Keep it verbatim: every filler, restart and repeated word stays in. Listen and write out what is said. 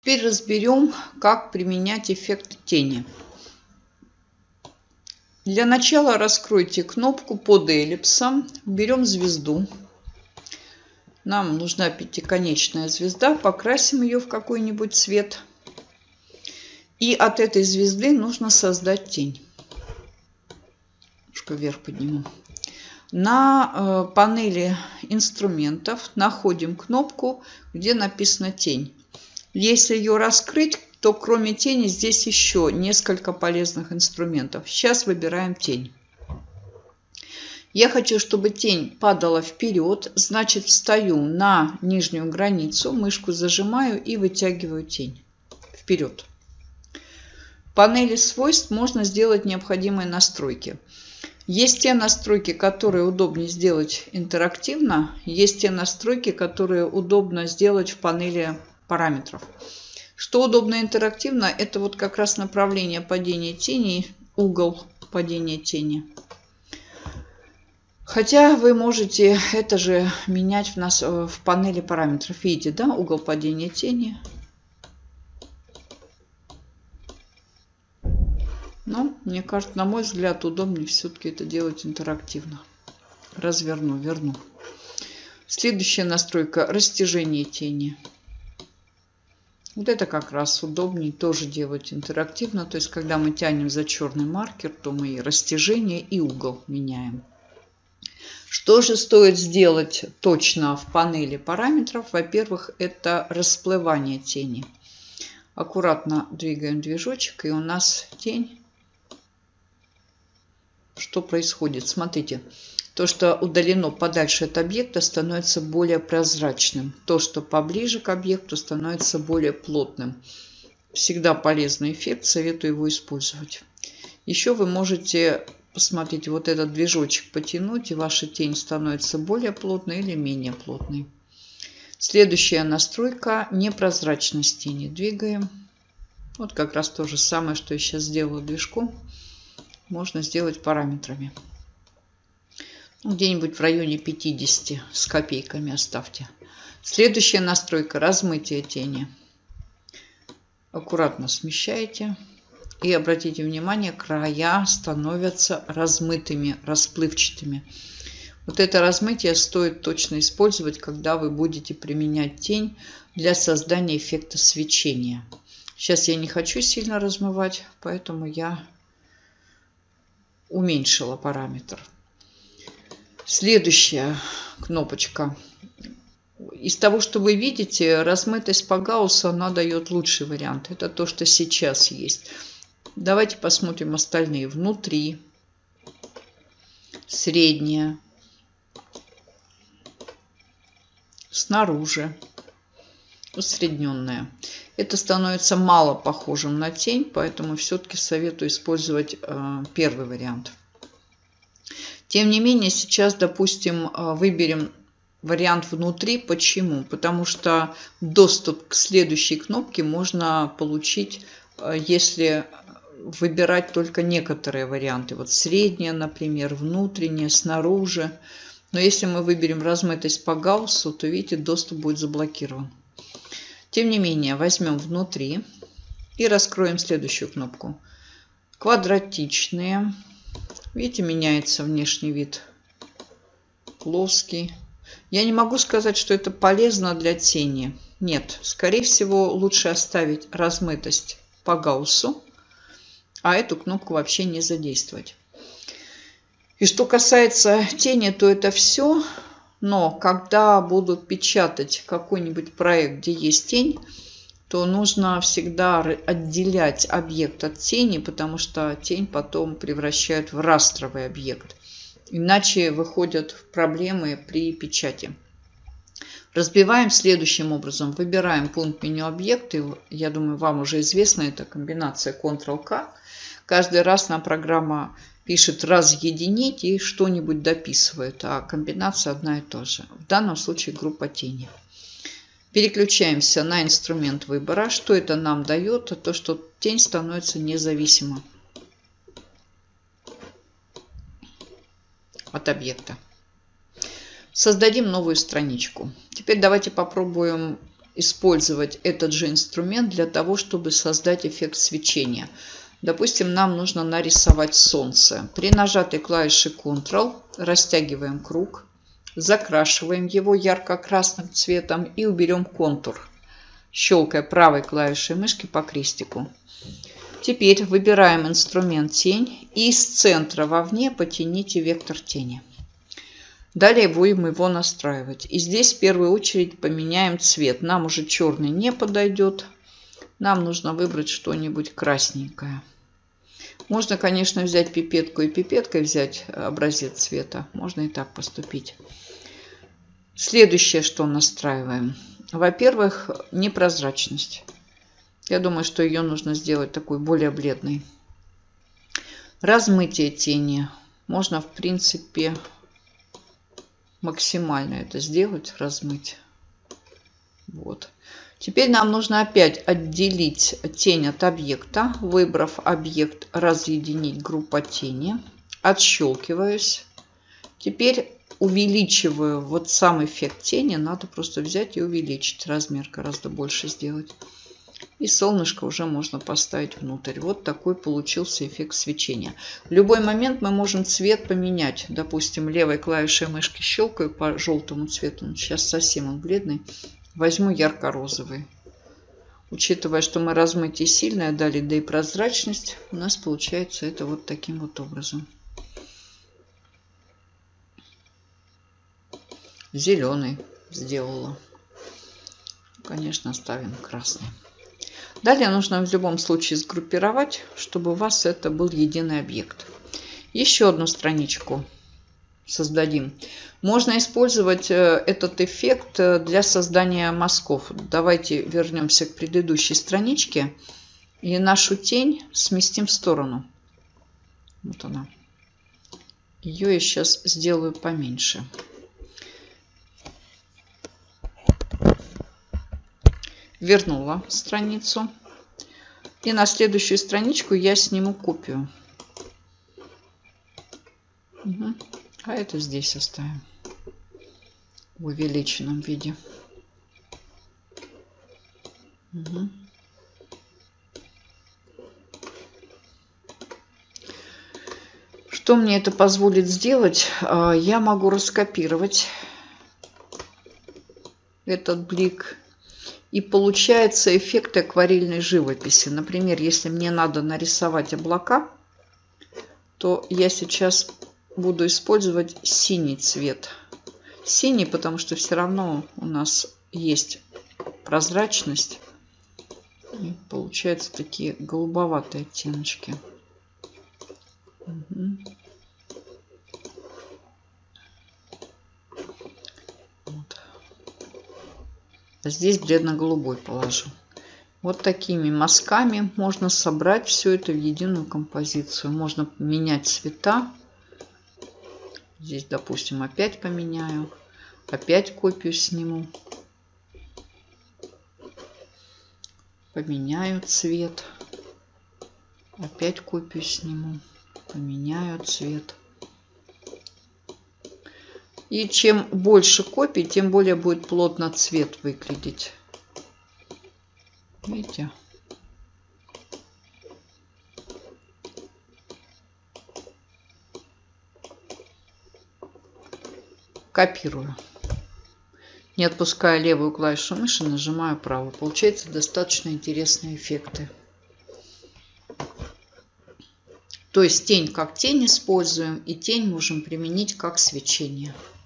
Теперь разберем, как применять эффект тени. Для начала раскройте кнопку под эллипсом, берем звезду. Нам нужна пятиконечная звезда, покрасим ее в какой-нибудь цвет. И от этой звезды нужно создать тень. Немножко вверх подниму. На э, панели инструментов находим кнопку, где написано «Тень». Если ее раскрыть, то кроме тени здесь еще несколько полезных инструментов. Сейчас выбираем тень. Я хочу, чтобы тень падала вперед, значит встаю на нижнюю границу, мышку зажимаю и вытягиваю тень вперед. В панели свойств можно сделать необходимые настройки. Есть те настройки, которые удобнее сделать интерактивно, есть те настройки, которые удобно сделать в панели параметров. Что удобно интерактивно, это вот как раз направление падения тени, угол падения тени. Хотя вы можете это же менять в, нас, в панели параметров. Видите, да, угол падения тени. Но, мне кажется, на мой взгляд, удобнее все-таки это делать интерактивно. Разверну, верну. Следующая настройка – растяжение тени. Вот это как раз удобнее тоже делать интерактивно. То есть, когда мы тянем за черный маркер, то мы и растяжение, и угол меняем. Что же стоит сделать точно в панели параметров? Во-первых, это расплывание тени. Аккуратно двигаем движочек, и у нас тень. Что происходит? Смотрите, то, что удалено подальше от объекта, становится более прозрачным. То, что поближе к объекту, становится более плотным. Всегда полезный эффект, советую его использовать. Еще вы можете посмотреть, вот этот движочек потянуть, и ваша тень становится более плотной или менее плотной. Следующая настройка – непрозрачность тени. Двигаем. Вот как раз то же самое, что я сейчас сделала движком. Можно сделать параметрами. Где-нибудь в районе пятидесяти с копейками оставьте. Следующая настройка – размытие тени. Аккуратно смещаете. И обратите внимание, края становятся размытыми, расплывчатыми. Вот это размытие стоит точно использовать, когда вы будете применять тень для создания эффекта свечения. Сейчас я не хочу сильно размывать, поэтому я уменьшила параметр. Следующая кнопочка. Из того, что вы видите, размытость по Гауссу она дает лучший вариант. Это то, что сейчас есть. Давайте посмотрим остальные. Внутри, средняя, снаружи, усредненная. Это становится мало похожим на тень, поэтому все-таки советую использовать э, первый вариант. Тем не менее, сейчас, допустим, выберем вариант внутри. Почему? Потому что доступ к следующей кнопке можно получить, если выбирать только некоторые варианты. Вот средняя, например, внутренняя, снаружи. Но если мы выберем размытость по Гауссу, то, видите, доступ будет заблокирован. Тем не менее, возьмем внутри и раскроем следующую кнопку. Квадратичные. Видите, меняется внешний вид. Плоский. Я не могу сказать, что это полезно для тени. Нет, скорее всего, лучше оставить размытость по Гауссу, а эту кнопку вообще не задействовать. И что касается тени, то это все. Но когда буду печатать какой-нибудь проект, где есть тень, то нужно всегда отделять объект от тени, потому что тень потом превращают в растровый объект. Иначе выходят проблемы при печати. Разбиваем следующим образом. Выбираем пункт меню объекты. Я думаю, вам уже известна эта комбинация контрол ка. Каждый раз нам программа пишет разъединить и что-нибудь дописывает, а комбинация одна и та же. В данном случае группа тени. Переключаемся на инструмент выбора. Что это нам дает? То, что тень становится независима от объекта. Создадим новую страничку. Теперь давайте попробуем использовать этот же инструмент для того, чтобы создать эффект свечения. Допустим, нам нужно нарисовать солнце. При нажатой клавише контрол растягиваем круг, закрашиваем его ярко-красным цветом и уберем контур, щелкая правой клавишей мышки по крестику. Теперь выбираем инструмент тень и из центра вовне потяните вектор тени. Далее будем его настраивать. И здесь в первую очередь поменяем цвет. Нам уже черный не подойдет. Нам нужно выбрать что-нибудь красненькое. Можно, конечно, взять пипетку и пипеткой взять образец цвета. Можно и так поступить. Следующее, что настраиваем. Во-первых, непрозрачность. Я думаю, что ее нужно сделать такой более бледной. Размытие тени. Можно, в принципе, максимально это сделать, размыть. Вот. Теперь нам нужно опять отделить тень от объекта. Выбрав объект, разъединить группа тени. Отщелкиваюсь. Теперь увеличиваю вот сам эффект тени. Надо просто взять и увеличить. Размер гораздо больше сделать. И солнышко уже можно поставить внутрь. Вот такой получился эффект свечения. В любой момент мы можем цвет поменять. Допустим, левой клавишей мышки щелкаю по желтому цвету. Сейчас совсем он бледный. Возьму ярко-розовый. Учитывая, что мы размытие сильное дали, да и прозрачность, у нас получается это вот таким вот образом. Зеленый сделала. Конечно, ставим красный. Далее нужно в любом случае сгруппировать, чтобы у вас это был единый объект. Еще одну страничку создадим. Можно использовать этот эффект для создания мазков. Давайте вернемся к предыдущей страничке и нашу тень сместим в сторону. Вот она. Ее я сейчас сделаю поменьше. Вернула страницу. И на следующую страничку я сниму копию. Угу. А это здесь оставим в увеличенном виде. Угу. Что мне это позволит сделать? Я могу раскопировать этот блик. И получается эффект акварельной живописи. Например, если мне надо нарисовать облака, то я сейчас буду использовать синий цвет. Синий, потому что все равно у нас есть прозрачность. И получаются такие голубоватые оттеночки. Угу. Здесь бледно-голубой положу. Вот такими мазками можно собрать все это в единую композицию. Можно менять цвета. Здесь, допустим, опять поменяю. Опять копию сниму. Поменяю цвет. Опять копию сниму. Поменяю цвет. И чем больше копий, тем более будет плотно цвет выглядеть. Видите? Копирую. Не отпуская левую клавишу мыши, нажимаю правую. Получается достаточно интересные эффекты. То есть тень как тень используем, и тень можем применить как свечение.